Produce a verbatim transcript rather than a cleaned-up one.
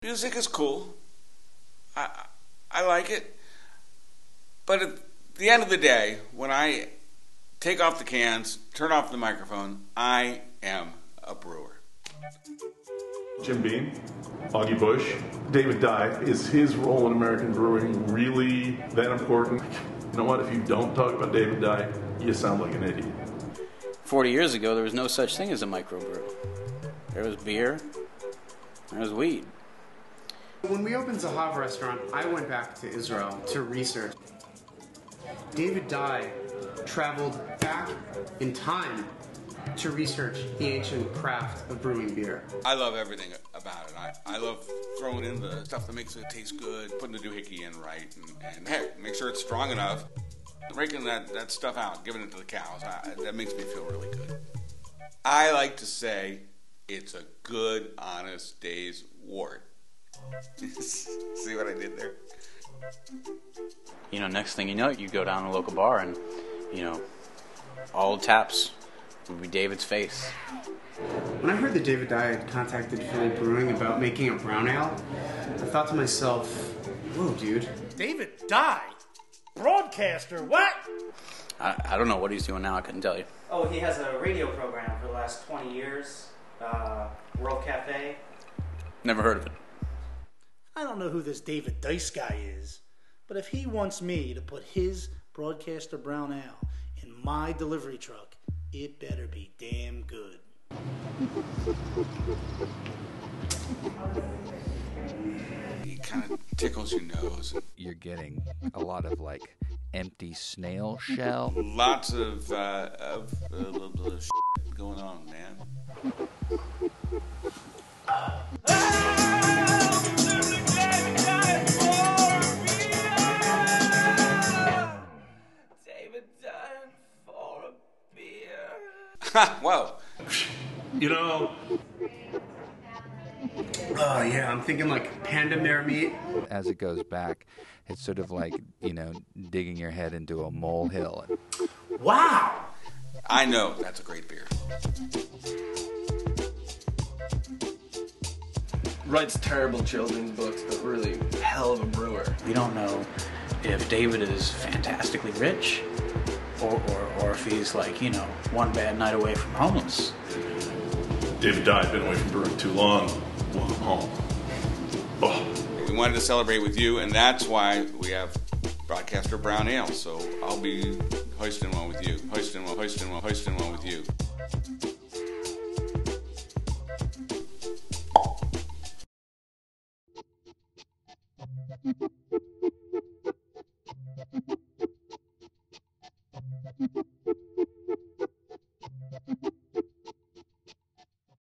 Music is cool. I I like it. But at the end of the day, when I take off the cans, turn off the microphone, I am a brewer. Jim Beam, Augie Bush, David Dye. Is his role in American brewing really that important? You know what? If you don't talk about David Dye, you sound like an idiot. Forty years ago, there was no such thing as a microbrew. There was beer, there was weed. When we opened Zahav restaurant, I went back to Israel to research. David Dye traveled back in time to research the ancient craft of brewing beer. I love everything about it. I, I love throwing in the stuff that makes it taste good, putting the doohickey in right, and, and heck, make sure it's strong enough. Raking that, that stuff out, giving it to the cows, I, that makes me feel really good. I like to say it's a good, honest day's wort. See what I did there? You know, next thing you know, you go down to a local bar and, you know, all taps would be David's face. When I heard that David Dye had contacted Philly Brewing about making a brown ale, I thought to myself, whoa, dude. David Dye? Broadcaster, what? I, I don't know what he's doing now, I couldn't tell you. Oh, he has a radio program for the last twenty years, uh, World Cafe. Never heard of it. I don't know who this David Dice guy is, but if he wants me to put his Broadcaster Brown Ale in my delivery truck, it better be damn good. It kind of tickles your nose. You're getting a lot of like empty snail shell. Lots of, uh, of uh, shit going on, man. David Dye for a beer. Ha! Whoa. You know, Oh yeah, I'm thinking like panda mare meat. As it goes back, it's sort of like, you know, digging your head into a molehill. Wow! I know that's a great beer. Writes terrible children's books, but really hell of a brewer. We don't know if David is fantastically rich or, or, or if he's like, you know, one bad night away from homeless. David Dye, been away from brewing too long. Welcome home. Oh. We wanted to celebrate with you, and that's why we have Broadcaster Brown Ale. So I'll be hoisting one with you. Hoisting one, hoisting one, hoisting one with you. Thank you.